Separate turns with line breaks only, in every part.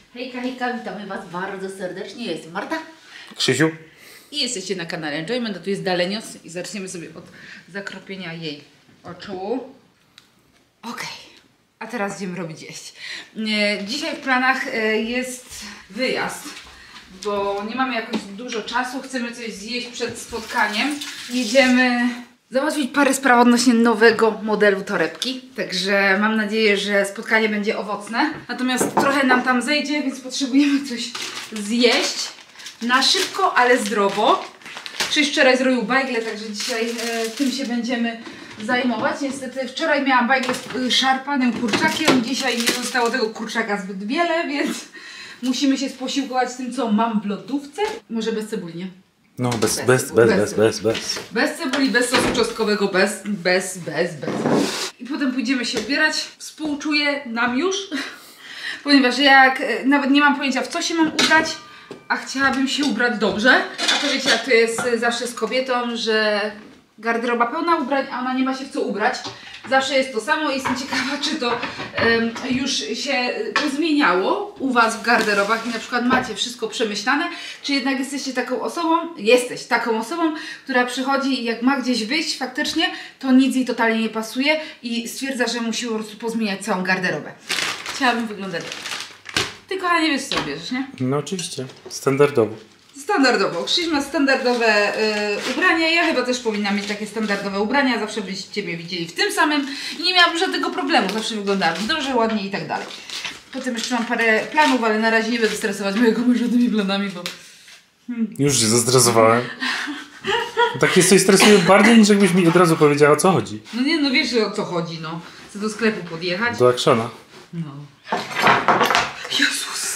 Hejka, hejka, witamy Was bardzo serdecznie. Ja jestem Marta.
Krzysiu.
I jesteście na kanale Enjoyment, a tu jest Dalenios i zaczniemy sobie od zakropienia jej oczu. Okej, a teraz idziemy robić jeść. Dzisiaj w planach jest wyjazd, bo nie mamy jakoś dużo czasu, chcemy coś zjeść przed spotkaniem. Jedziemy załatwić parę spraw odnośnie nowego modelu torebki, także mam nadzieję, że spotkanie będzie owocne. Natomiast trochę nam tam zejdzie, więc potrzebujemy coś zjeść na szybko, ale zdrowo. Krzyś wczoraj zrobił bajgle, także dzisiaj tym się będziemy zajmować. Niestety wczoraj miałam bajgle z szarpanym kurczakiem, dzisiaj nie zostało tego kurczaka zbyt wiele, więc musimy się posiłkować tym, co mam w lodówce. Może bez cebuli, nie?
No, bez
cebuli, bez sosu czosnkowego, bez. I potem pójdziemy się ubierać. Współczuję nam już, ponieważ jak nawet nie mam pojęcia, w co się mam ubrać, a chciałabym się ubrać dobrze. A to wiecie, jak to jest zawsze z kobietą, że garderoba pełna ubrań, a ona nie ma się w co ubrać. Zawsze jest to samo i jestem ciekawa, czy to już się pozmieniało u Was w garderobach i na przykład macie wszystko przemyślane, czy jednak jesteś taką osobą, która przychodzi i jak ma gdzieś wyjść faktycznie, to nic jej totalnie nie pasuje i stwierdza, że musi po prostu pozmieniać całą garderobę. Chciałabym wyglądać tak. Ty, kochanie, wiesz, co bierzesz, nie?
No oczywiście, standardowo.
Standardowo. Krzyś ma standardowe ubrania. Ja chyba też powinnam mieć takie standardowe ubrania. Zawsze byście mnie widzieli w tym samym i nie miałabym żadnego problemu. Zawsze wyglądałam dobrze, ładnie i tak dalej. Potem jeszcze mam parę planów, ale na razie nie będę stresować mojego męża tymi planami, bo...
Już się zestresowałem. Tak jesteś stresuje bardziej, niż jakbyś mi od razu powiedziała, o co chodzi.
No nie, no wiesz o co chodzi, no. Chcę do sklepu podjechać.
Do Actiona.
No. Jezus!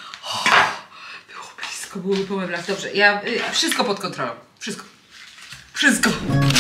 Byłoby po meblach. Dobrze, ja wszystko pod kontrolą. Wszystko. Wszystko.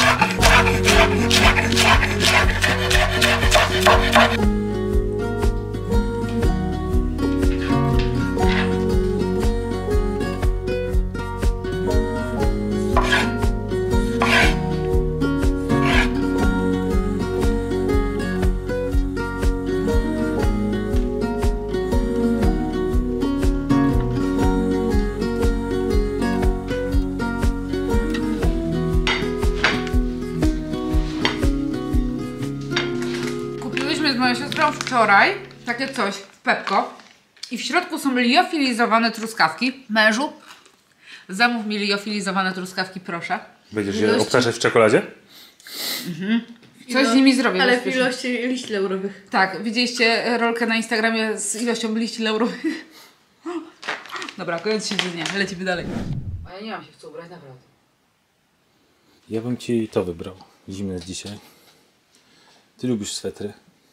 Z moją siostrą wczoraj takie coś w Pepko i w środku są liofilizowane truskawki. Mężu, zamów mi liofilizowane truskawki, proszę.
Będziesz je obtarzać w czekoladzie?
Coś z nimi zrobię.
Ale w ilości liści laurowych.
Tak, widzieliście rolkę na Instagramie z ilością liści laurowych? Dobra, koniec siedzenia, lecimy dalej. A ja nie mam się w co ubrać, naprawdę.
Ja bym ci to wybrał. Zimne jest dzisiaj. Ty lubisz swetry?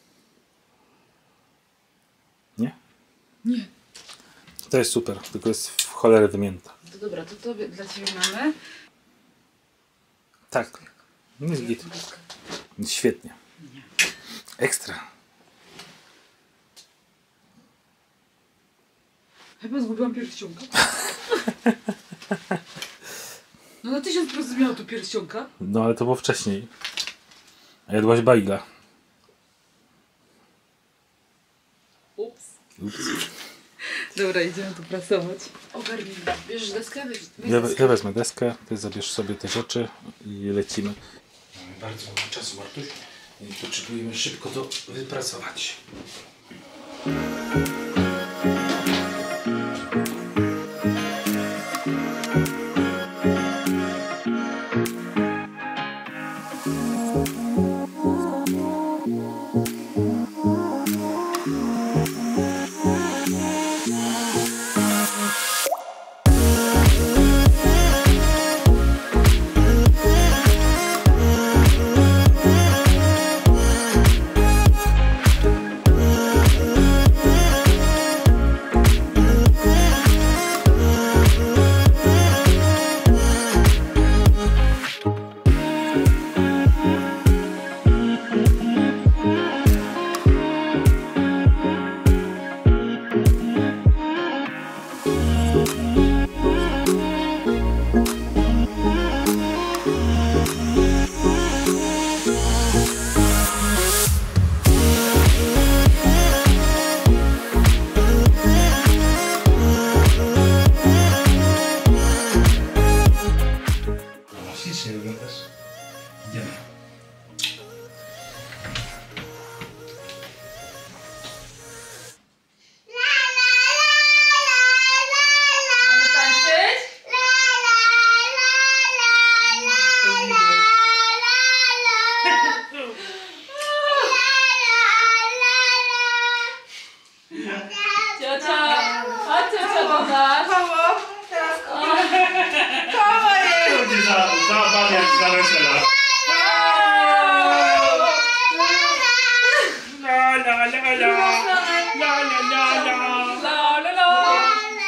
Nie?
Nie.
To jest super, tylko jest w cholerę wymięta.
To dobra, to dla Ciebie mamy.
Tak. Nie jest git. Świetnie.
Nie.
Ekstra.
Chyba zgubiłam pierścionka. No na 1000% miała tu pierścionka.
No ale to było wcześniej. A jadłaś bajgla.
Ups.
Ups.
Dobra, idziemy tu prasować. Ogarnijmy. Bierzesz deskę?
Ja wezmę deskę, ty zabierz sobie te rzeczy i lecimy. Mamy bardzo mało czasu, Martuś, i potrzebujemy szybko to wypracować.
Ciocia! A ciocia do nas!
Koło! Teraz koło! Koło jest!
Będzie zabawiać na wesela. La la la la. La la la la.
La, la, la.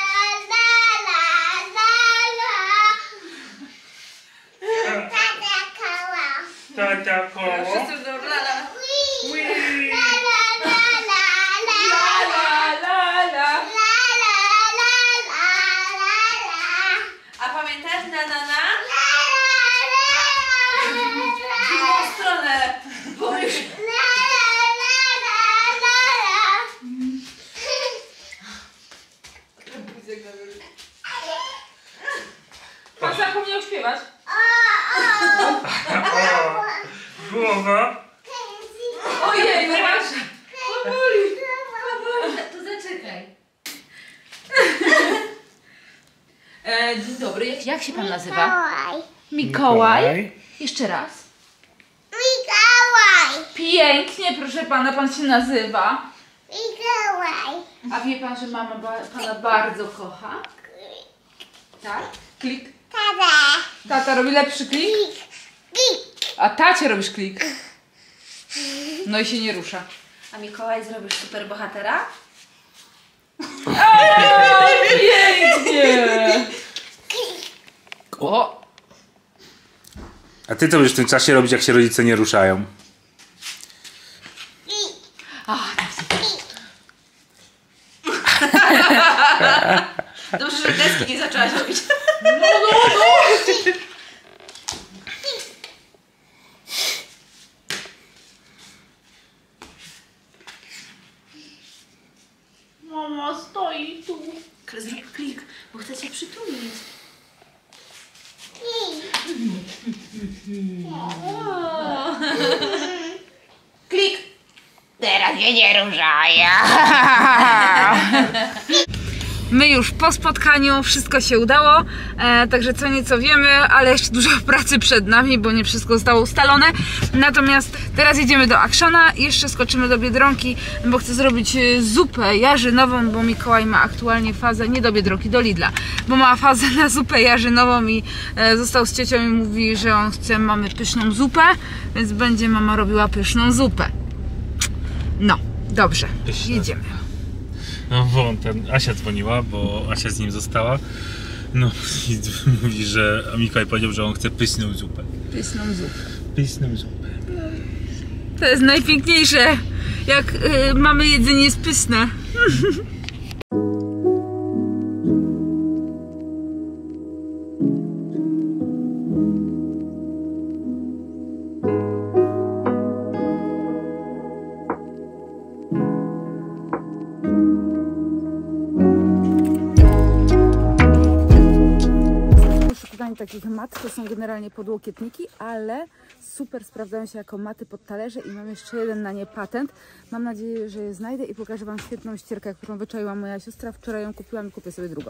Tata koło.
Wszyscy do lala.
Wii.
La, la, la.
A pamiętasz na? W drugą stronę. Bo już...
Pan zapomniał śpiewać?
Głowa.
Ojej, no masz.
To zaczekaj.
Dzień dobry, jak się pan nazywa? Mikołaj. Jeszcze raz. Pięknie, proszę pana, pan się nazywa. A wie pan, że mama pana bardzo kocha? Tak? Klik. Tata robi lepszy klik? A tacie robisz klik. No i się nie rusza.
A Mikołaj zrobisz super bohatera?
Pięknie! O!
A ty co będziesz w tym czasie robić, jak się rodzice nie ruszają?
Dobrze, że deski nie zaczęłaś robić.
Mama stoi tu.
Ale zrób klik, bo chcę cię przytulić.
Klik.
Teraz mnie nie ruszają.
My już po spotkaniu, wszystko się udało, także co nieco wiemy, ale jeszcze dużo pracy przed nami, bo nie wszystko zostało ustalone. Natomiast teraz jedziemy do Akszona, jeszcze skoczymy do Biedronki, bo chcę zrobić zupę jarzynową, bo Mikołaj ma aktualnie fazę, nie do Biedronki, do Lidla, bo ma fazę na zupę jarzynową i został z ciocią i mówi, że on chce, mamy pyszną zupę, więc będzie mama robiła pyszną zupę. No, dobrze, jedziemy.
No bo Asia dzwoniła, bo Asia z nim została. No i mówi, że Mikołaj powiedział, że on chce pyszną zupę.
Pyszną zupę.
Pyszną zupę.
To jest najpiękniejsze, jak mamy jedzenie jest pyszne. Poszukiwanie takich mat to są generalnie podłokietniki, ale super sprawdzają się jako maty pod talerze i mam jeszcze jeden na nie patent. Mam nadzieję, że je znajdę i pokażę wam świetną ścierkę, którą wyczaiła moja siostra. Wczoraj ją kupiłam i kupię sobie drugą.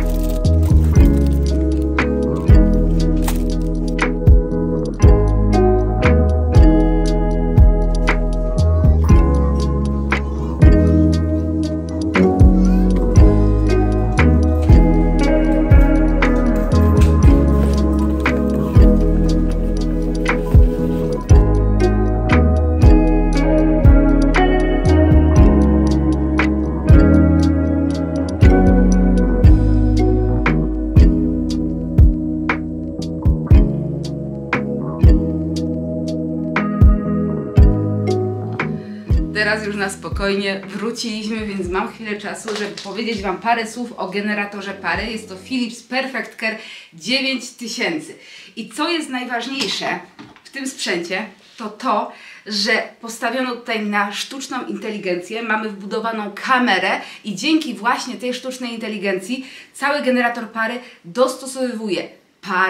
Teraz już na spokojnie wróciliśmy, więc mam chwilę czasu, żeby powiedzieć wam parę słów o generatorze pary. Jest to Philips Perfect Care 9000. I co jest najważniejsze w tym sprzęcie, to to, że postawiono tutaj na sztuczną inteligencję, mamy wbudowaną kamerę i dzięki właśnie tej sztucznej inteligencji cały generator pary dostosowywuje parę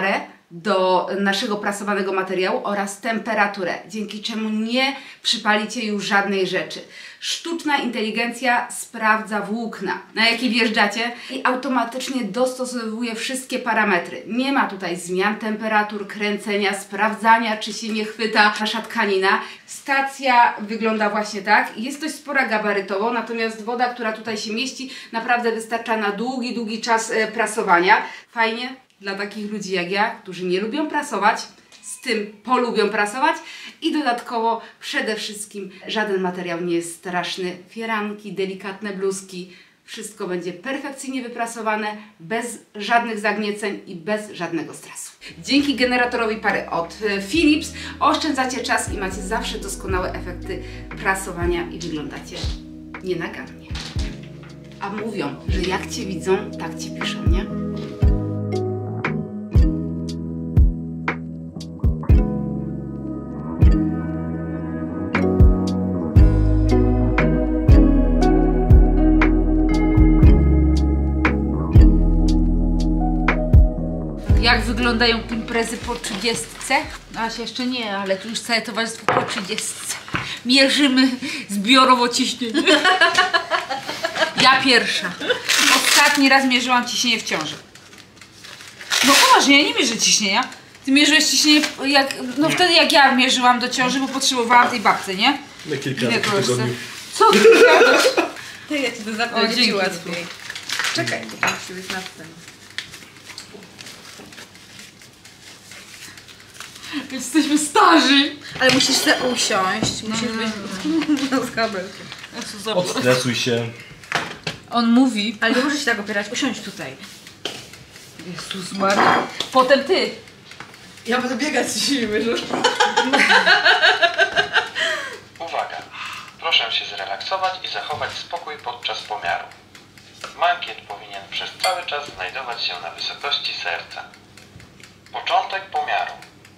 do naszego prasowanego materiału oraz temperaturę, dzięki czemu nie przypalicie już żadnej rzeczy. Sztuczna inteligencja sprawdza włókna, na jakie wjeżdżacie i automatycznie dostosowuje wszystkie parametry. Nie ma tutaj zmian temperatur, kręcenia, sprawdzania, czy się nie chwyta nasza tkanina. Stacja wygląda właśnie tak. Jest dość spora gabarytowo, natomiast woda, która tutaj się mieści, naprawdę wystarcza na długi, długi czas prasowania. Fajnie dla takich ludzi jak ja, którzy nie lubią prasować, z tym polubią prasować i dodatkowo przede wszystkim żaden materiał nie jest straszny. Firanki, delikatne bluzki, wszystko będzie perfekcyjnie wyprasowane, bez żadnych zagnieceń i bez żadnego stresu. Dzięki generatorowi pary od Philips oszczędzacie czas i macie zawsze doskonałe efekty prasowania i wyglądacie nienagannie. A mówią, że jak Cię widzą, tak Ci piszą, nie? Jak wyglądają imprezy po 30? Asia jeszcze nie, ale tu już całe towarzystwo po 30. Mierzymy zbiorowo ciśnienie. Ja pierwsza. Ostatni raz mierzyłam ciśnienie w ciąży. No poważnie, ja nie mierzę ciśnienia. Ty mierzyłeś ciśnienie wtedy jak ja mierzyłam do ciąży, bo potrzebowałam tej babce, nie?
Na kilka razy w tygodniu.
Co ty gadasz?
Ty, ja ci to
O,
zapnę,
dzięki.
ci łatwiej. Czekaj, to musi być na tym.
Jesteśmy starzy.
Ale musisz se usiąść, musisz być z kabelkiem.
Odstresuj się.
On mówi.
Ale nie możesz się tak opierać, usiądź tutaj.
Jezus Maria. Potem ty.
Ja będę biegać z siły, że...
Uwaga! Proszę się zrelaksować i zachować spokój podczas pomiaru. Mankiet powinien przez cały czas znajdować się na wysokości serca. Początek pomiaru.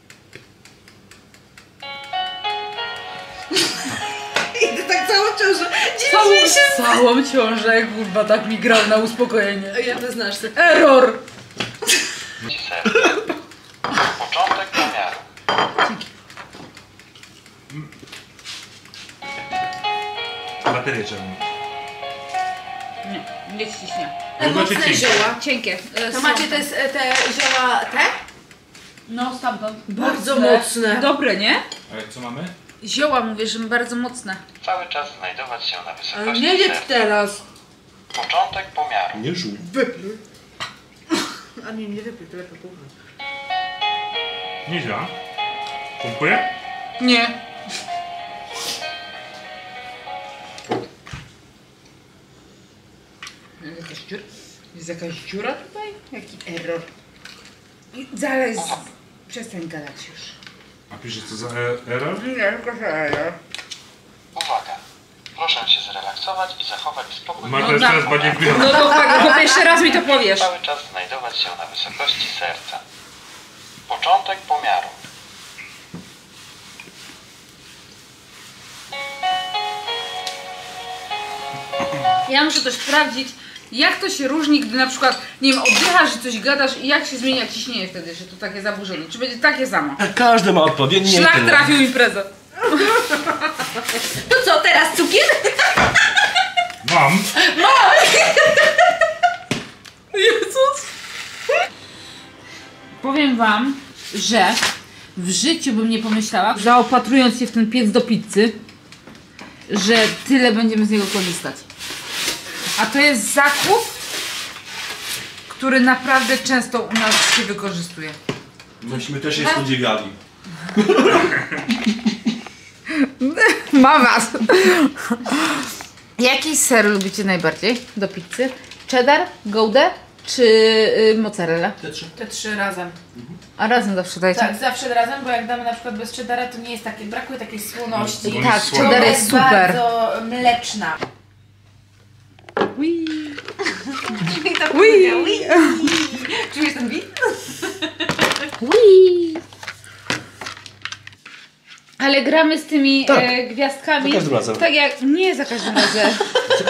I ty tak całą ciążę.
Całą ciążę, kurwa, tak mi grał na uspokojenie.
Ja to znasz.
Error!
Serca. Początek pomiaru.
Baterię czemu?
Nie ściśnie.
Mocne
zioła.
Cienkie.
To macie te zioła te?
No, stamtąd.
Bardzo mocne.
Dobre, nie?
A co mamy?
Zioła, mówię, że bardzo mocne.
Cały czas znajdować się na
Ale
wysokości
nie jedz
serca.
teraz.
Początek pomiaru.
Nie żuj.
Wypluj. A nie wypluj, to lepiej kuchnąć.
Nie działa. Pompuje?
Nie. Jest jakaś dziura tutaj? Jaki error. I zaraz przestań gadać już.
A pisze co za error?
Nie, tylko że error.
Uwaga! Proszę się zrelaksować i zachować spokój.
Marta jest teraz bardziej
No
wbijana.
to tak, jeszcze raz mi to powiesz.
Cały czas znajdować się na wysokości serca. Początek pomiaru.
Ja muszę też sprawdzić, jak to się różni, gdy na przykład, nie wiem, oddychasz, że coś gadasz i jak się zmienia ciśnienie wtedy, że to takie zaburzenie. Czy będzie takie samo?
Każdy ma odpowiednie.
Szlak trafił imprezę.
To co, teraz cukier?
Mam.
Jezus! Powiem wam, że w życiu bym nie pomyślała, zaopatrując się w ten piec do pizzy, że tyle będziemy z niego korzystać. A to jest zakup, który naprawdę często u nas się wykorzystuje.
Myśmy też się spodziewali.
Mam was! Jaki ser lubicie najbardziej do pizzy? Cheddar, Gouda czy mozzarella?
Te trzy razem.
A razem zawsze dajcie?
Tak, zawsze razem, bo jak damy na przykład bez cheddara, to nie jest takie, brakuje takiej słoności.
No,
Tak,
jest słaba.
cheddar jest super.
Bardzo mleczna. Czujesz ten bit?
Ale gramy z tymi gwiazdkami.
Za każdym razem.
Tak jak. Nie za każdym razem.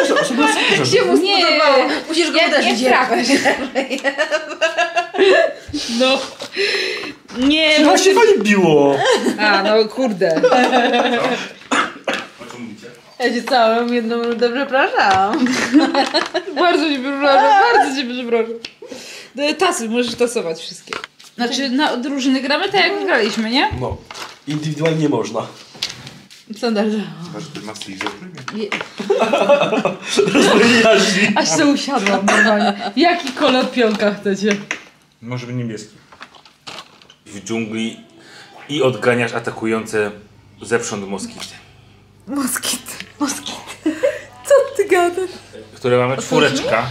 Się mu
Nie.
spodobało. Musisz go
Jak
uderzyć.
nie trafisz. No. Nie,
No się fajnie biło.
A, no kurde.
O czym mówicie?
Ja cię całą jedną rundę przepraszam.
Bardzo cię przepraszam, bardzo cię przepraszam. Tasy, możesz tasować wszystkie. Znaczy, na drużyny gramy tak jak graliśmy, nie?
No, indywidualnie nie można.
Standardowo.
Masz ty masy i rzeczy?
Rozwoju jaźni.
Aż się usiadłam normalnie. Jaki kolor pionka chcecie?
Może być niebieski. W dżungli i odganiasz atakujące zewsząd moskity.
Moskit. Co ty gadasz?
Które mamy czwóreczka.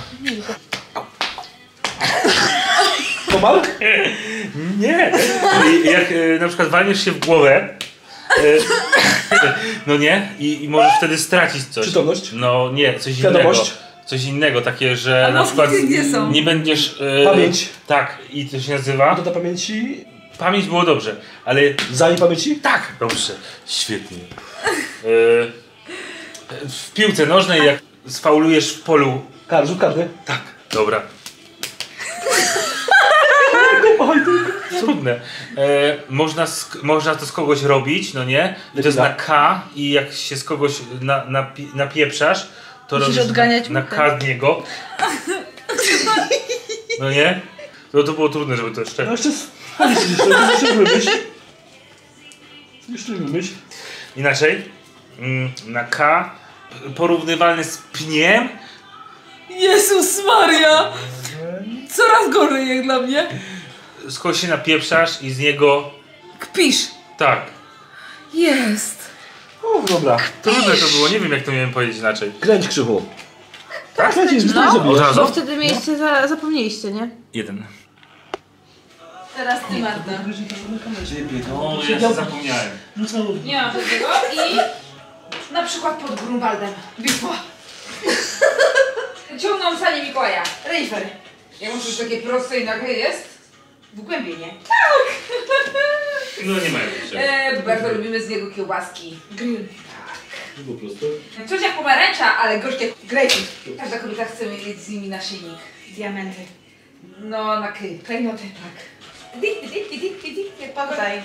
Komar?
Nie! I jak na przykład walniesz się w głowę, no nie? I możesz wtedy stracić coś.
Przytomność?
No nie, coś
Świadomość?
innego. Coś innego, takie, że na
moskity
przykład
gdzie są?
nie będziesz...
Pamięć.
Tak, i to się nazywa...
Do pamięci?
Pamięć było dobrze, ale...
Zajmij pamięci?
Tak! Dobrze, świetnie. W piłce nożnej, jak sfaulujesz w polu...
Rzut karny.
Tak, dobra. Trudne. Można to z kogoś robić, no nie? I to jest na K i jak się z kogoś napieprzasz, to
Musisz
robisz
odganiać
na
muchę.
K z niego. No nie? To było trudne, żeby to jeszcze...
No jeszcze Jeszcze myśl.
Inaczej. Na K porównywalny z pniem.
Jezus Maria! Coraz gorzej jak dla mnie.
Z kogoś się napieprzasz i z niego...
Kpisz.
Tak.
Jest.
O, dobra.
Trudne to było, nie wiem jak to miałem powiedzieć inaczej.
Kręć Krzychu. Tak? Kręć,
No.
zabijesz.
Od razu?
Bo wtedy mieliście zapomnieliście, nie?
1.
Teraz ty, Marta.
O, ja się zapomniałem.
Nie mam tego i na przykład pod Grunwaldem. Bitwa. Ciągną sanie Mikołaja. Rejfer. Jak już takie proste i nagle jest? W głębinie.
No nie mają jeszcze.
Bardzo lubimy z niego kiełbaski. Grill.
Po prostu.
Coś jak pomarańcza, ale gorzkie grejpfrut. Każda kobieta chce mieć z nimi naszyjnik. Diamenty. No, na klejnoty, tak.
Podaj.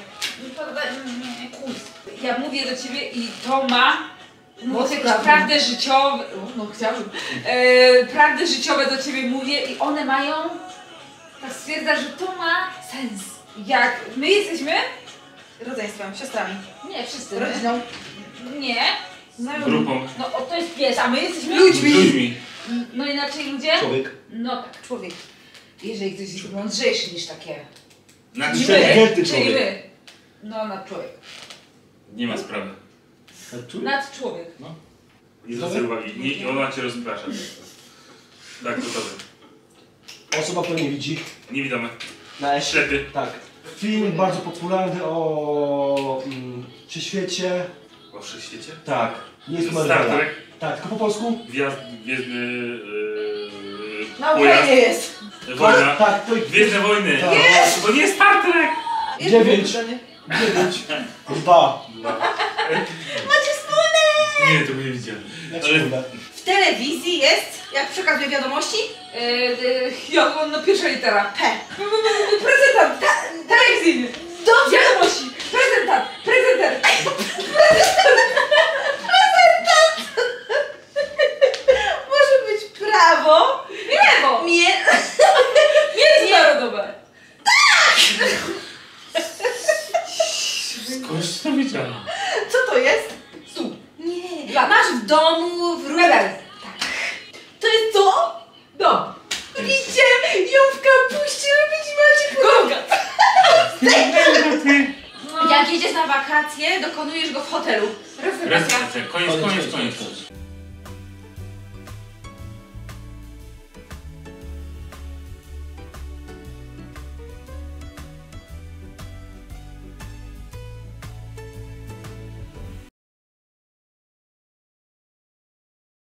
Ja mówię do ciebie i to ma
Moc
jakieś
prawną.
prawdy życiowe.
No chciałabym.
Prawdy życiowe do ciebie mówię i one mają. Tak stwierdza, że to ma sens. Jak my jesteśmy.
Rodzeństwem, siostrami.
Nie, wszyscy.
Rodziną.
Nie.
Grupą.
No o, to jest pies, a my jesteśmy
Ludźmi.
No inaczej ludzie?
Człowiek.
No tak, człowiek. Jeżeli ktoś jest mądrzejszy niż takie.
Na
Czyli
człowiek.
Inteligentny
Czyli
człowiek.
my. No nad człowiek.
Nie ma sprawy.
Nad człowiek.
Nie zwracaj uwagi. Nie, ona cię rozprasza. Tak, gotowe.
Osoba, która nie widzi.
Niewidome.
Na S.
Ślepy.
Tak. Film bardzo popularny o wszechświecie.
O wszechświecie?
Tak. Nie jest to
Star
Marvela.
Trek.
Tak, tylko po polsku.
Gwiezdny...
Na
pojazd.
Ukrainie jest.
Wojna.
Tak, to
Gwiezdne wojny.
Tak.
To nie jest Star Trek.
9. 2.
Nie, tego nie widziałem.
Jak
Ale-
wspólne.
W telewizji jest, jak przekazuje wiadomości,
No pierwsza litera.
P.
Prezentant. Telewizyjny.
Dobrze.
Wiadomości. Prezentant. Prezenter.
Może być prawo.
Lewo. Międzynarodowe.
Skądś to wiedziałem.
Co to jest?
Stół.
Nie.
Lat.
Masz w domu, w różnych...
Medal.
To jest co?
Dom.
Widzicie? Ją w kapuście robić macie
Gorączka.
Jak jedziesz na wakacje, dokonujesz go w hotelu.
Rezerwacja.
Koniec.